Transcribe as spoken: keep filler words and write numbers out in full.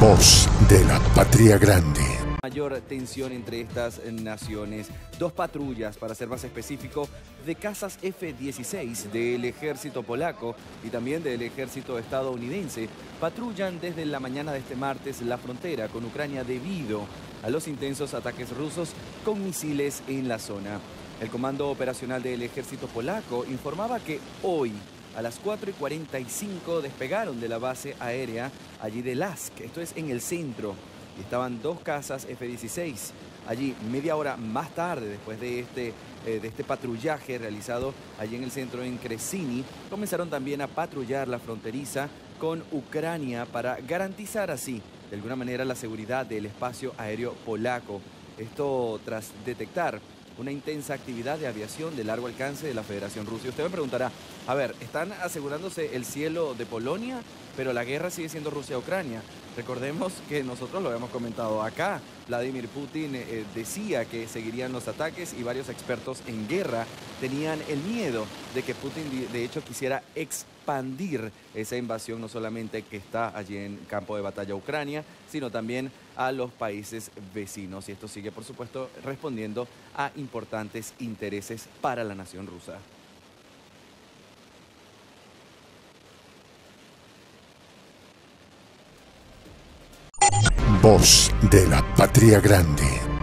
Voz de la Patria Grande. Mayor tensión entre estas naciones. Dos patrullas, para ser más específico, de cazas F dieciséis del ejército polaco y también del ejército estadounidense patrullan desde la mañana de este martes la frontera con Ucrania debido a los intensos ataques rusos con misiles en la zona. El comando operacional del ejército polaco informaba que hoy a las cuatro y cuarenta y cinco despegaron de la base aérea allí de Lask, esto es en el centro. Y estaban dos cazas F dieciséis. Allí, media hora más tarde, después de este, eh, de este patrullaje realizado allí en el centro en Kresiny, comenzaron también a patrullar la fronteriza con Ucrania para garantizar así, de alguna manera, la seguridad del espacio aéreo polaco. Esto tras detectar una intensa actividad de aviación de largo alcance de la Federación Rusa. Y usted me preguntará, a ver, ¿están asegurándose el cielo de Polonia, pero la guerra sigue siendo Rusia-Ucrania? Recordemos que nosotros lo habíamos comentado acá. Vladimir Putin eh, decía que seguirían los ataques y varios expertos en guerra tenían el miedo de que Putin de hecho quisiera expandir esa invasión, no solamente que está allí en campo de batalla Ucrania, sino también a los países vecinos. Y esto sigue, por supuesto, respondiendo a importantes intereses para la nación rusa. Voz de la Patria Grande.